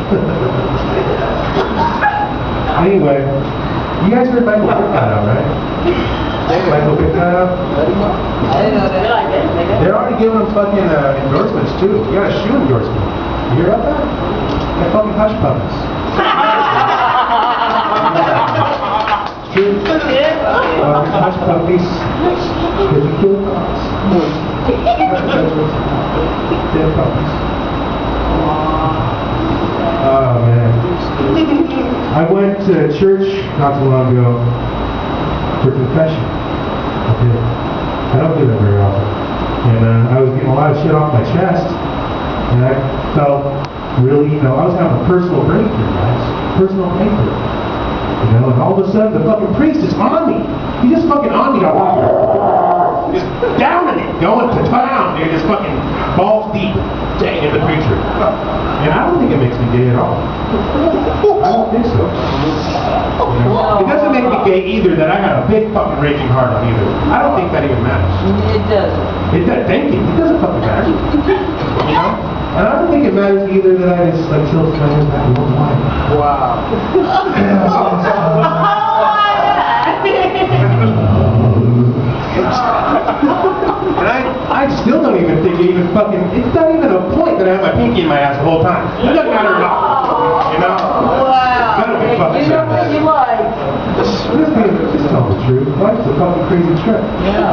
Anyway, you guys heard Michael pick that out, right? Michael picked that up? I didn't know that. They're already giving him fucking endorsements too. You got a shoe endorsement. You hear about that? That fucking Hush Puppies. True. Hush Puppies. Because we kill cops. Dead puppies. Oh man. I went to church not too long ago for confession. I did. I don't do that very often. And I was getting a lot of shit off my chest. And I felt really, I was having a personal breakthrough, guys. Personal breakthrough. And all of a sudden the fucking priest is on me. He's just fucking on me. Just downing it, going to town. They're just fucking balls deep in the preacher. And I don't think it makes me gay at all. I don't think so. It doesn't make me gay either that I got a big fucking raging heart on either. I don't think that even matters. It doesn't. It does. Thank you. It doesn't fucking matter. You know? And I don't think it matters either that I just like killed someone that one wife. Wow. And I still don't even think it even fucking, it's not even a point that I have my pinky in my ass the whole time. It doesn't matter at all. You know? Wow. Gotta be fucking You know what you like. Just tell the truth. Life's a fucking crazy trip. Yeah.